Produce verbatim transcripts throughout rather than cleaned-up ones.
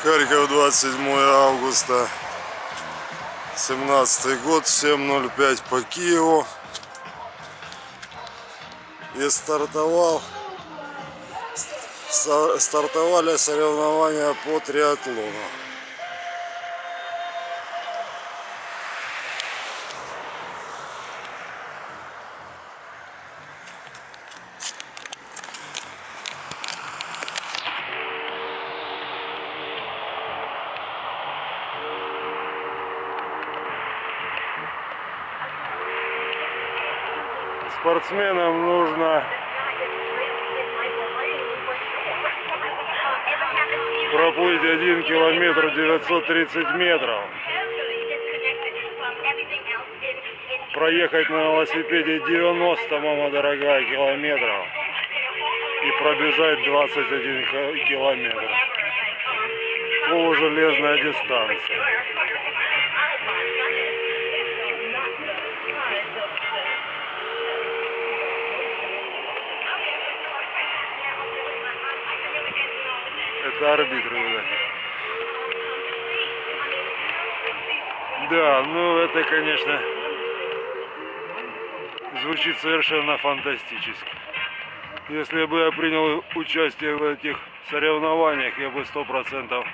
Харьков, двадцать седьмое августа, семнадцатый год, семь ноль пять по Киеву. И стартовал, стартовали соревнования по триатлону. Спортсменам нужно проплыть один километр девятьсот тридцать метров, проехать на велосипеде девяносто, мама дорогая, километров и пробежать двадцать один километр. Полужелезная дистанция. Это арбитры, да. Да, ну это, конечно, звучит совершенно фантастически. Если бы я принял участие в этих соревнованиях, я бы сто процентов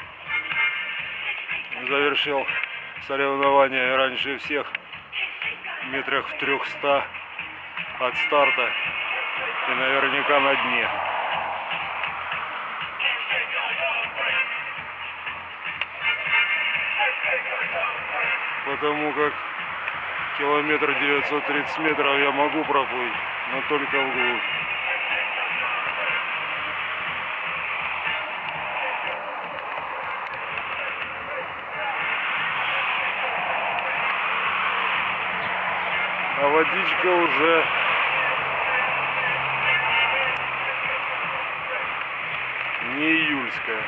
завершил соревнования раньше всех, метрах в трехстах от старта и наверняка на дне. Потому как километр девятьсот тридцать метров я могу проплыть, но только вглубь. А водичка уже не июльская.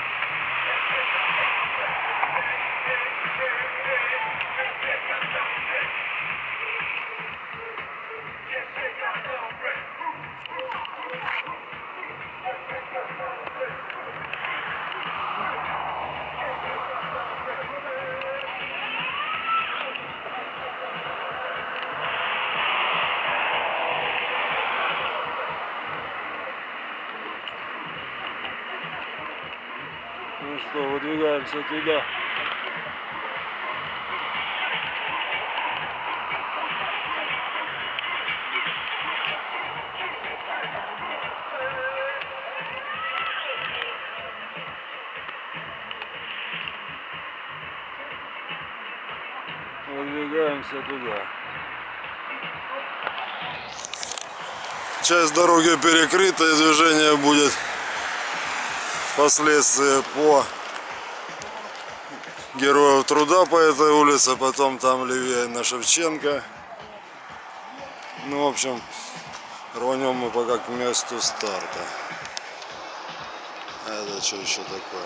Ну что, выдвигаемся туда. Выдвигаемся туда. Часть дороги перекрыта, и движение будет впоследствии по Героев Труда по этой улице, потом там левее на Шевченко. Ну, в общем, рванем мы пока к месту старта. А это что еще такое?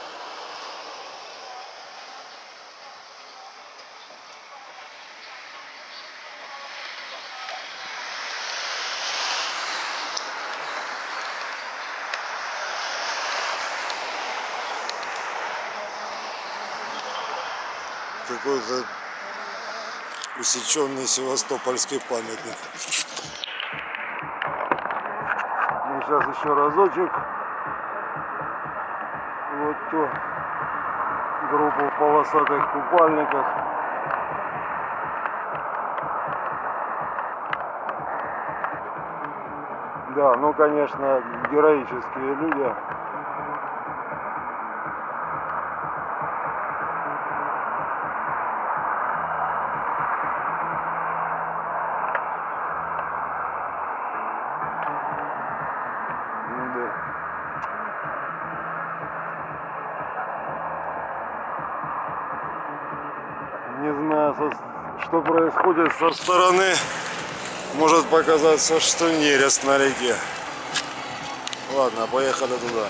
Какой-то усеченный севастопольский памятник. И сейчас еще разочек. Вот ту группу в полосатых купальниках. Да, ну конечно, героические люди. Не знаю, что происходит со стороны. Может показаться, что нерест на реке. Ладно, поехали туда.